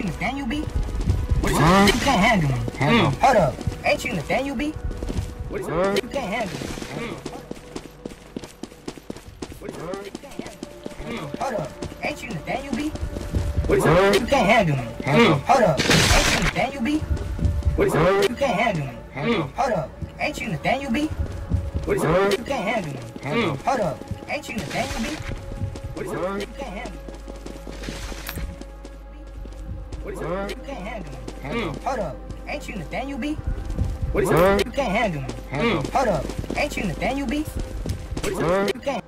you Nathaniel B? You can't handle me. Hold up. Ain't you Nathaniel B? You can't handle me. Hold up. Ain't you Nathaniel B? You can't handle me. Hold up. Ain't you Nathaniel B? You can't handle me. Hold up. Ain't you Nathaniel B? You can't handle me. Hold up. Ain't you Nathaniel B? You can't handle me. You can't handle me. Hold up. Ain't you Nathaniel B? You can't handle me. Hold up. Ain't you Nathaniel B? You can't.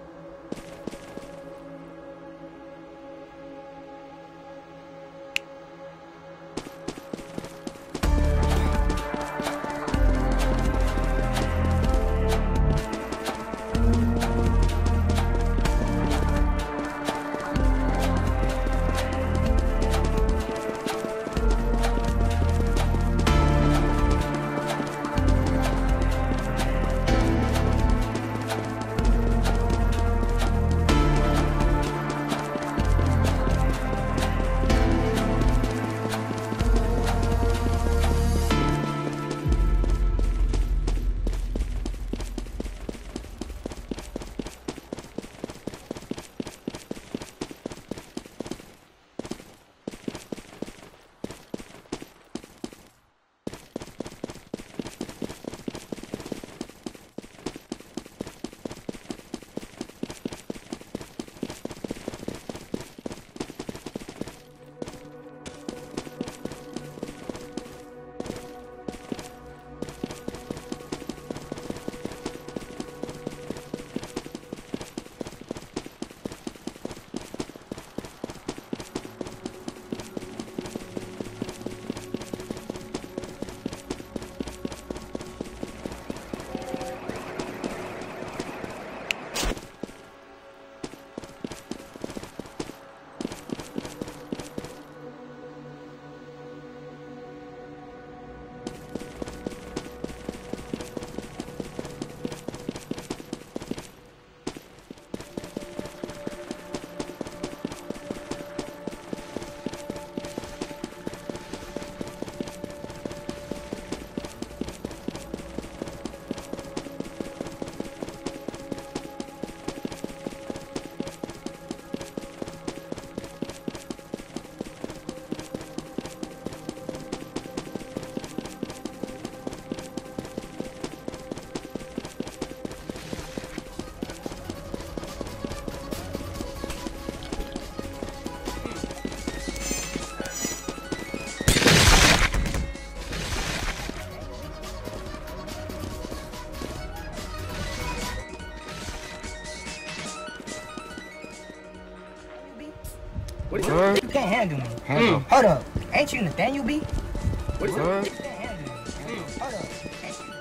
You can't handle me. Hold up. Ain't you Nathaniel B? You can't handle me. Hold up. Ain't you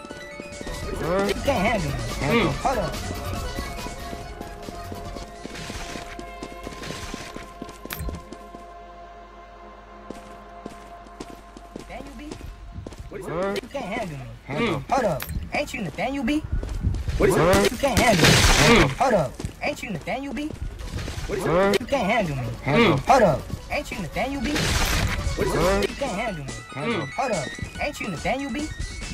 Nathaniel? You can't handle me. Hold up. Nathaniel B? You can't handle me. Hold up. Ain't you Nathaniel B? You can't handle me. Hold up. Ain't you Nathaniel B? You can't handle me. Hold up. Ain't you Nathaniel B? You can't handle me. Hold up. Ain't you Nathaniel B?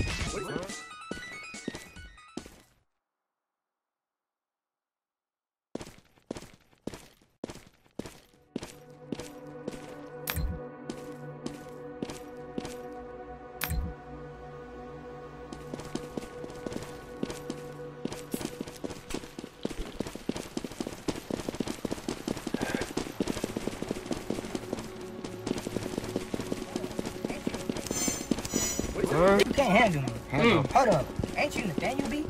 You can't handle me. Hold up. Ain't you Nathaniel B?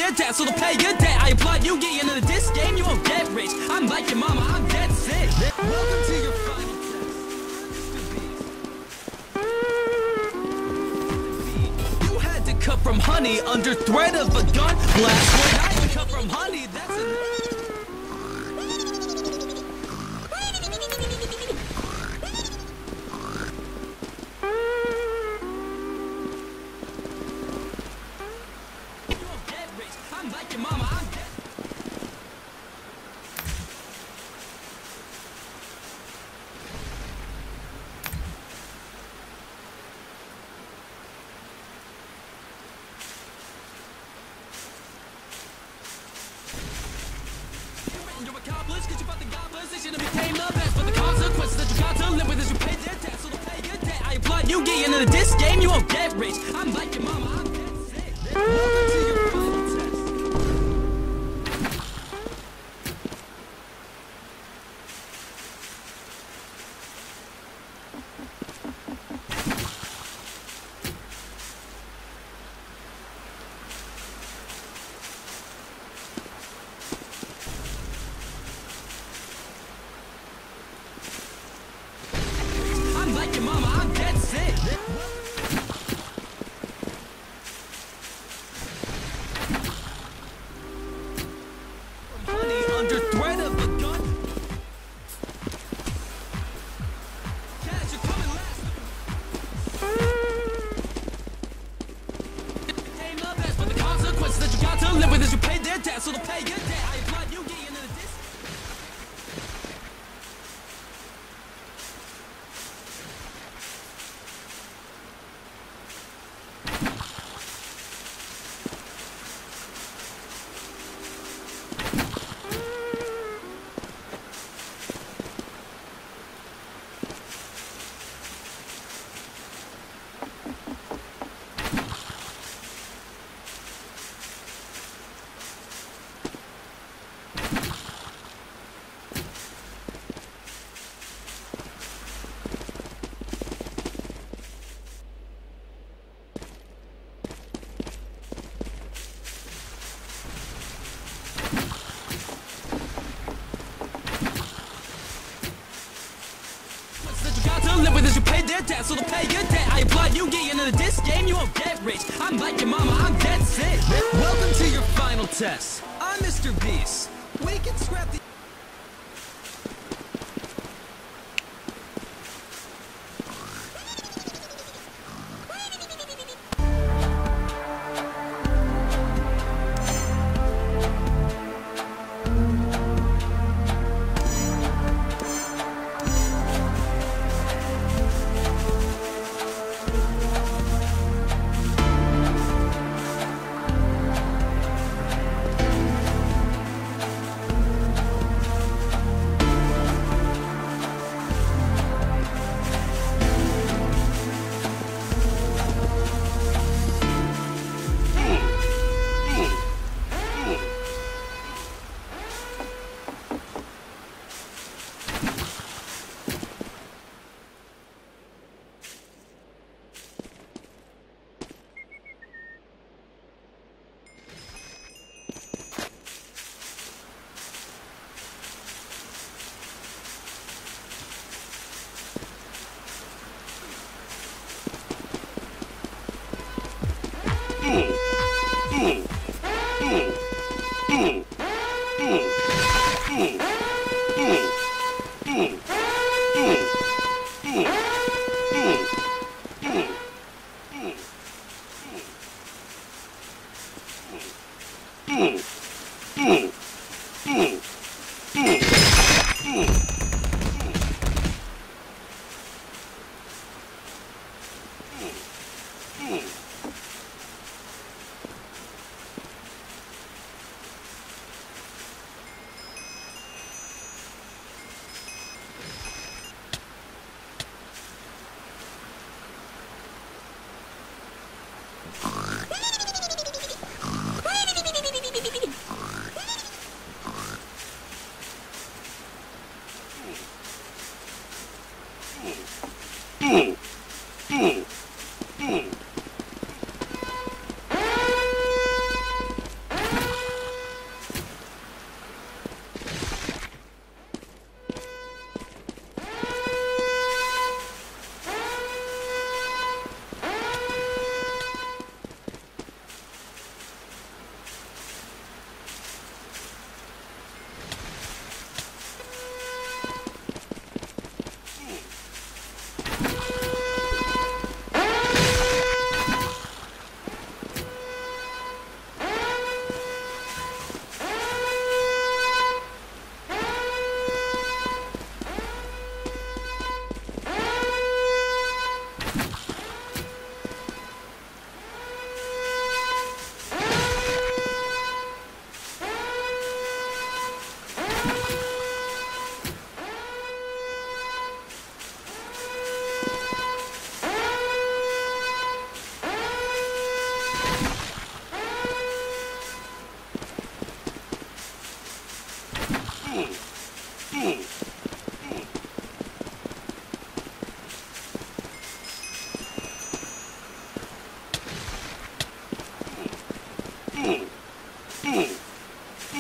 their debt, so they'll pay your debt. I applaud you getting into this game, you won't get rich. I'm like your mama, I'm dead sick. Welcome to your final test. You had to cut from honey under threat of a gun blast. When I had to cut from honey, that's a... I'm like your mama, I'm dead. You're accomplished, cause you fought the goblins. They shouldn't became the best, but the consequences that you got to live with is you pay their debt, so they'll pay your debt. I applaud you getting into this game, you won't get rich. I'm like your mama, I'm dead sick. Welcome to your final test. I'm like your mama, I'm dead sick. Honey, under threat of a gun. Cash, you're coming last. Came the best, but the consequences that you got to live with is you pay their debt, so they'll pay your debt. I applaud you getting into this. Live with us, you pay their debt, so they'll pay your debt. I applaud you getting into this game, you won't get rich. I'm like your mama, I'm dead sick. Welcome to your final test. I'm Mr. Beast. We can scrap the...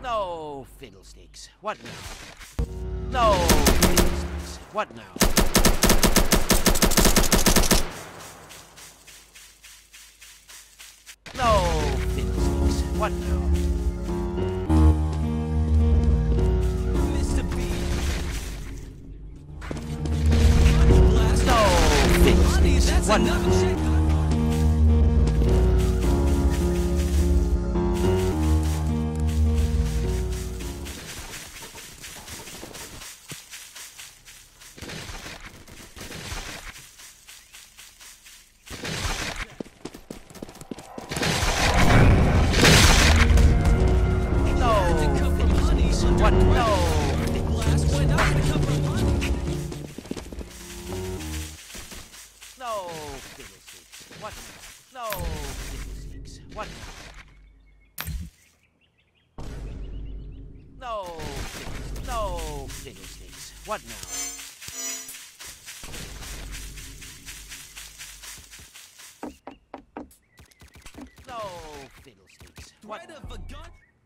No fiddlesticks. What now? No fiddlesticks. What now? No fiddlesticks. What now? Mr. B. No fiddlesticks. That's What enough. now? Check. What? No. Blast went up the cup of honey. No fiddlesticks. What now? No fiddlesticks. What now? No fiddlesticks. What now? No fiddlesticks. What Right now? of a gun.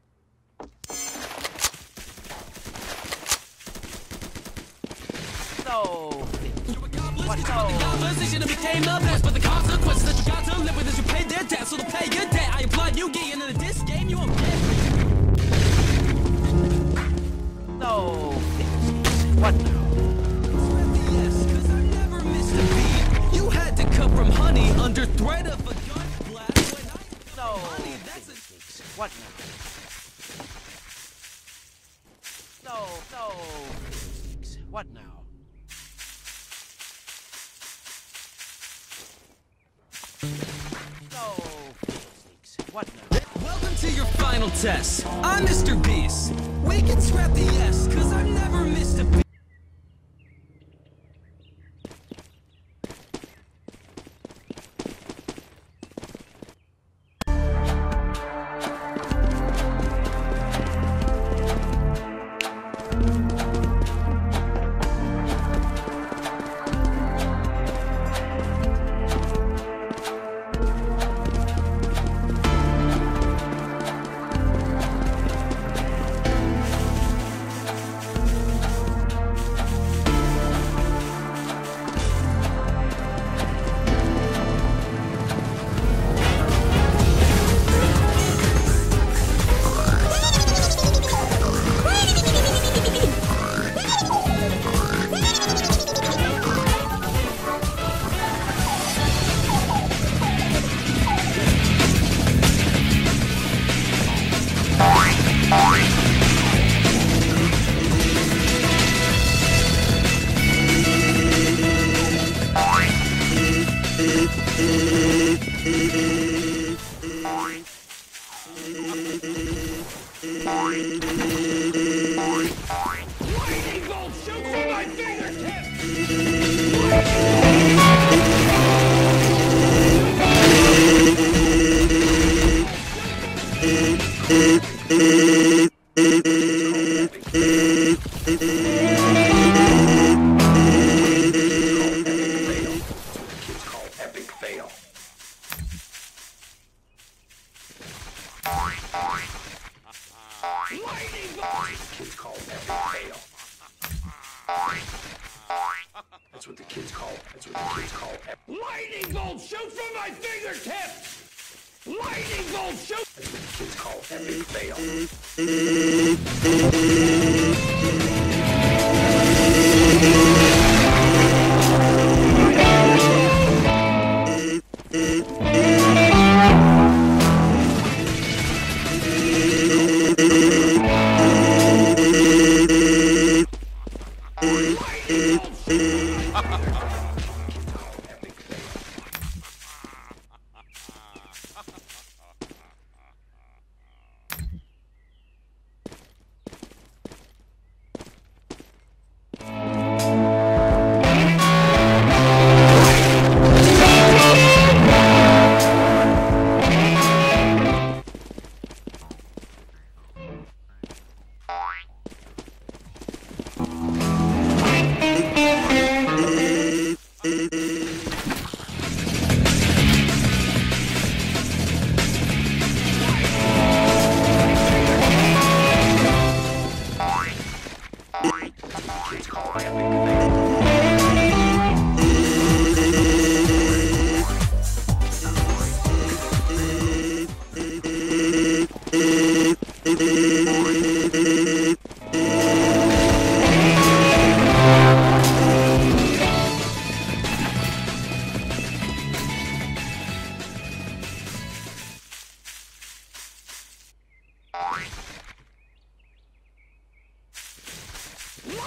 No fiddlesticks. You're a goblin, What? get you out the goblins. They should have became the best, but the consequences that you got to live with is you pay their debt, so to pay your debt. I applaud you getting into this game, you won't get rich. No fiddlesticks. What now? Yes, 'cause I never missed a beat. You had to cut from honey under threat of a gun blast. When I No honey, that's a fiddlesticks. What now? No fiddlesticks. What now? No fiddlesticks. What now? Welcome to your final test. I'm Mr. Beast. We can scrap the S, 'cause I've never missed a beat. That's what the kids call lightning bolt shoot from my fingertips! Lightning bolt shoot! That's what the kids call epic fail.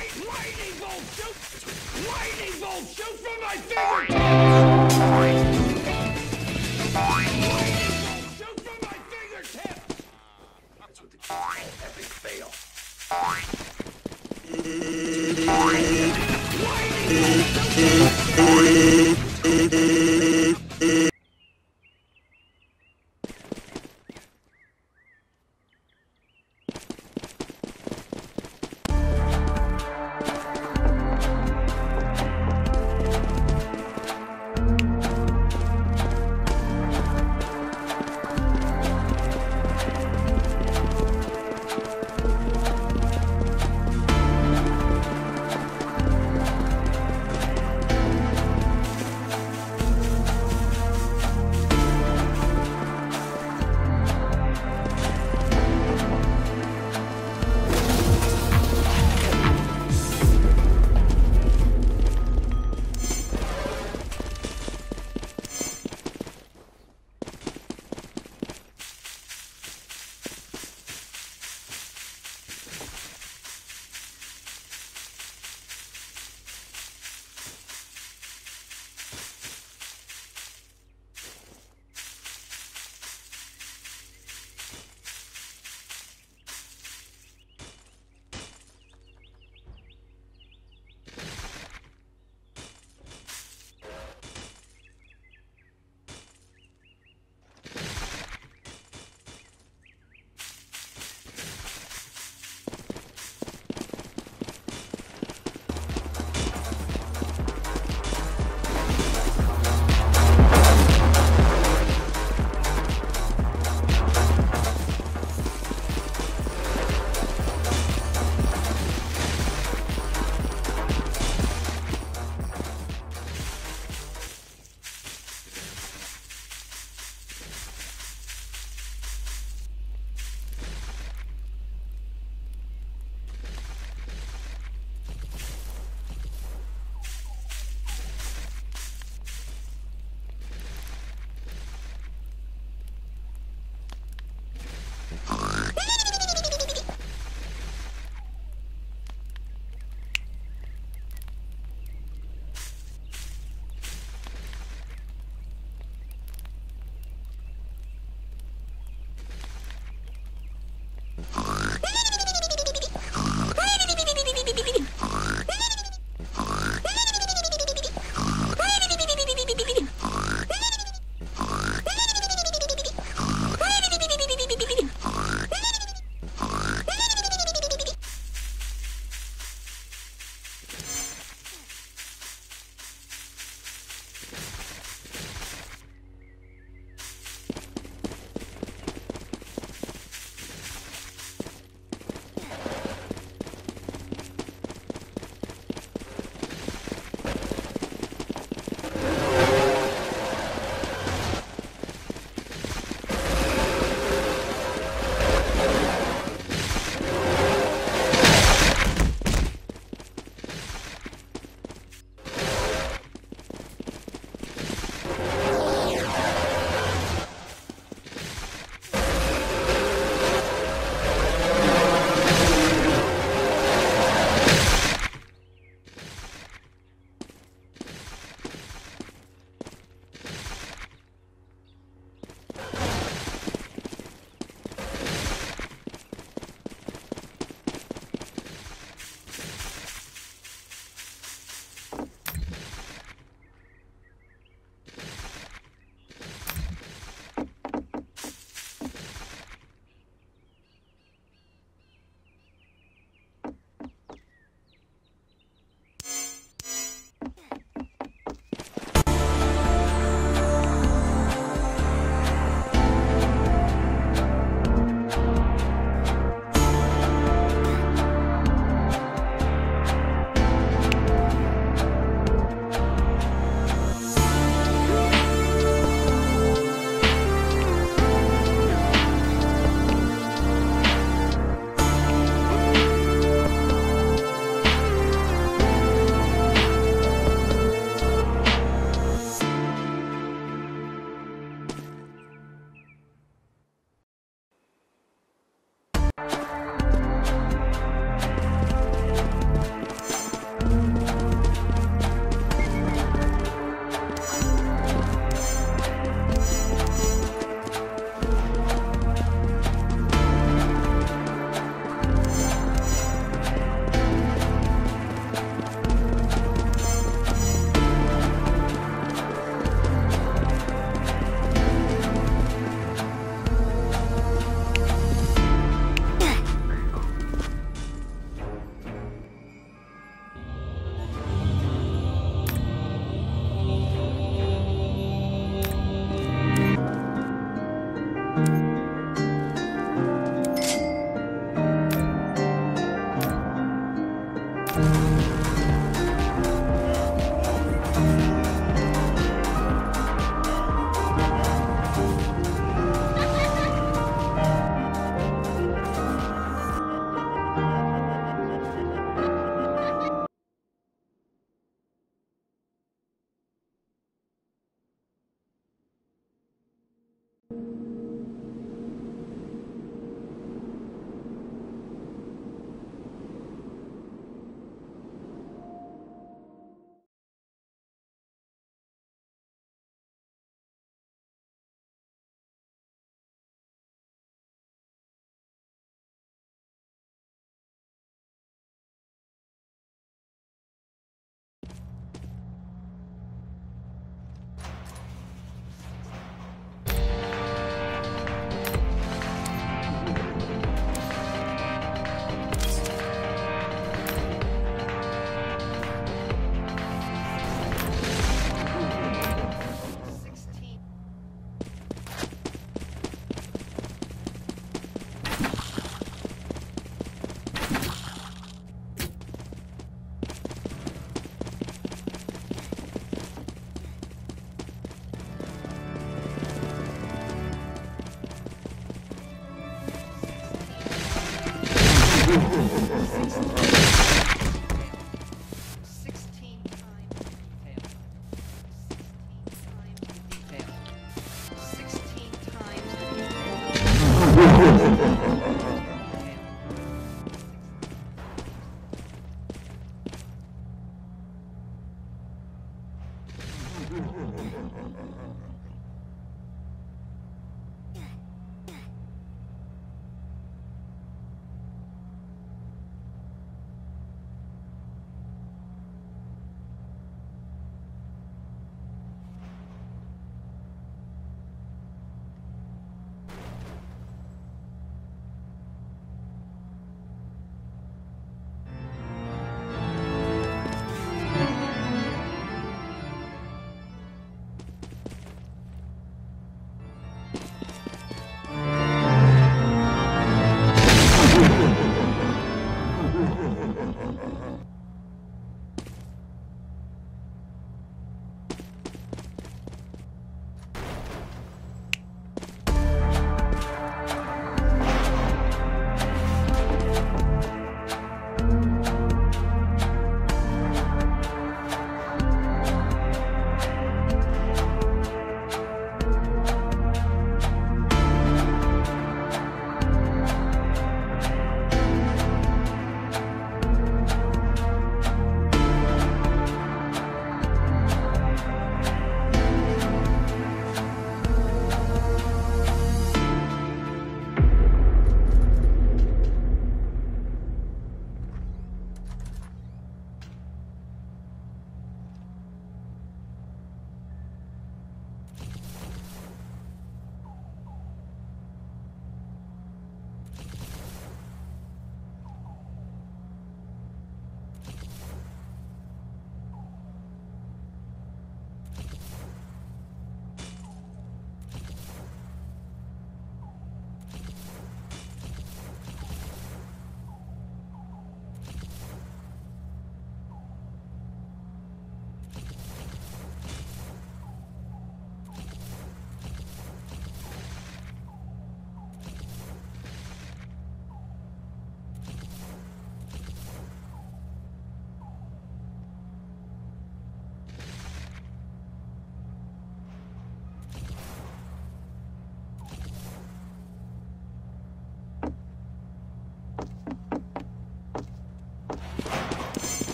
Lightning bolt shoot! Lightning bolt shoot from my fingertips! Lightning bolt shoot from my fingertips! That's what the kids call epic fail.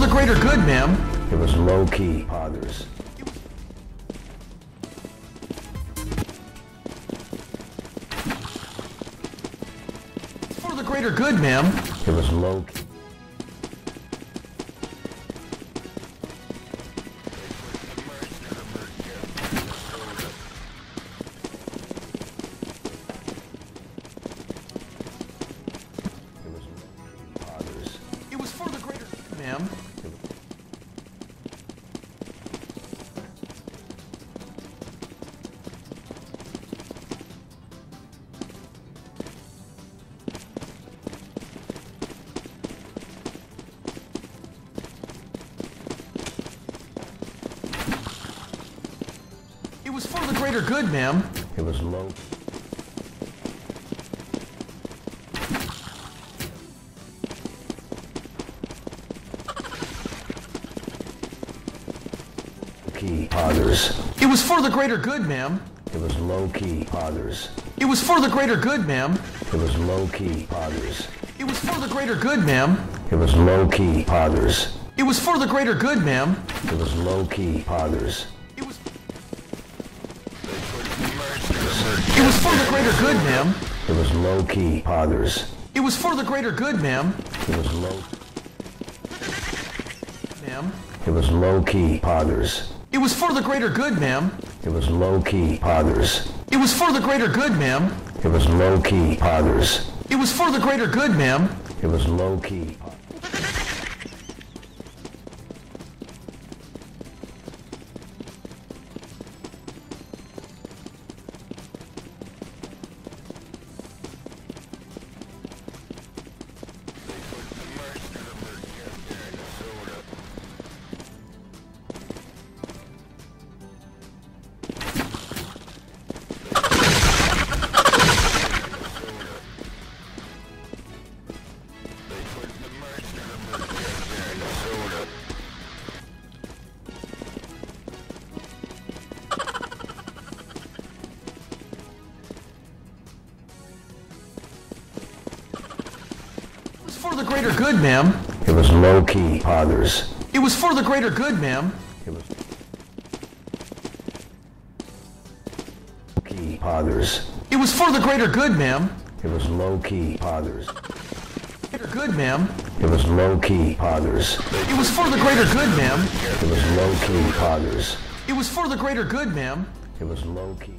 greater good, ma'am. It was low-key, Poggers. For the greater good, ma'am. It was low-key. It was for the greater good, ma'am. It was for the greater good, ma'am. It was low. Key, Poggers. It was for the greater good, ma'am. It was low-key, Poggers. It was for the greater good, ma'am. It was low-key, Poggers. It was for the greater good, ma'am. It was low-key, Poggers. It was for the greater good, ma'am. It was low-key, Poggers. It was for the greater good, ma'am. It was low-key, Poggers. It was for the greater good, ma'am. It was low. Ma'am. It was low-key, Poggers. It was for the greater good, ma'am. It was low-key, Poggers. It was for the greater good, ma'am. It was low-key, Poggers. It was for the greater good, ma'am. It was low-key. It was for the greater good, ma'am. It was low-key, Poggers. It was for the greater good, ma'am. It was low-key, Poggers. It was for the greater good, ma'am. It was low-key, Poggers. Greater good, ma'am. It was low-key, Poggers. It was for the greater good, ma'am. It was low-key, Poggers. It was for the greater good, ma'am. It was low-key.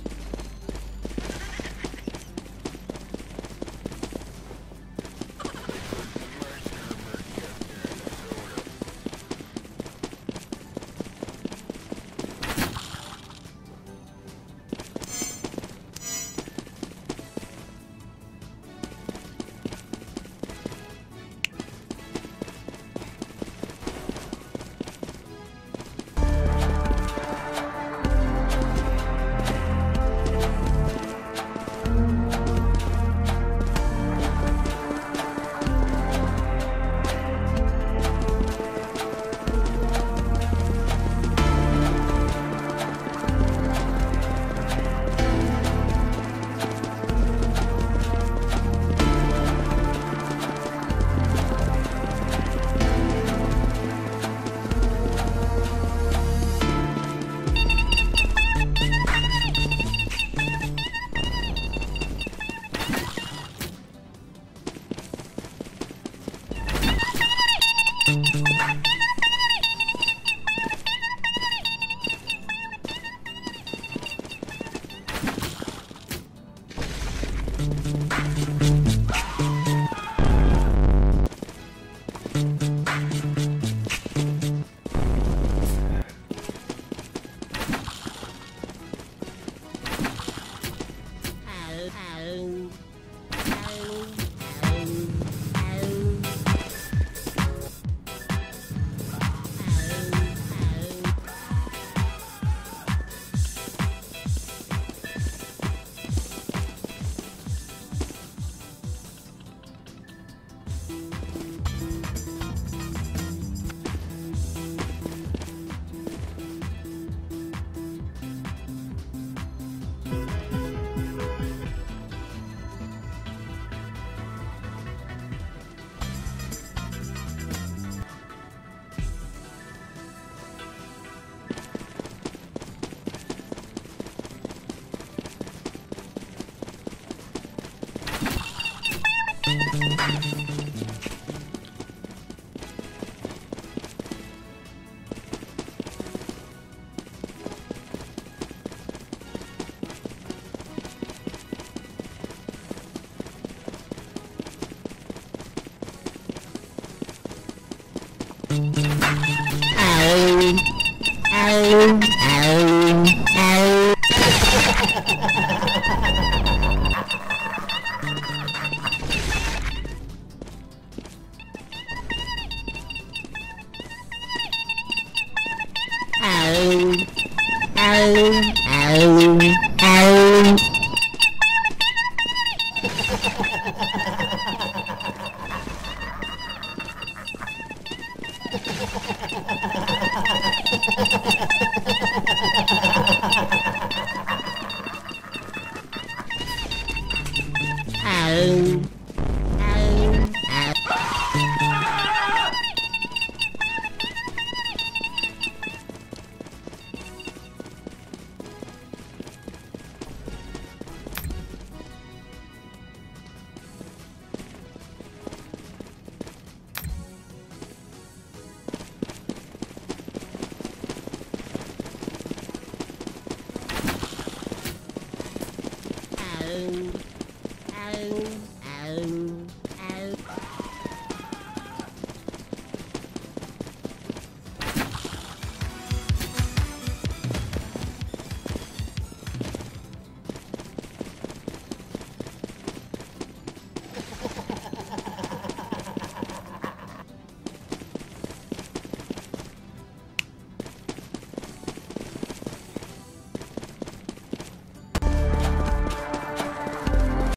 Ow.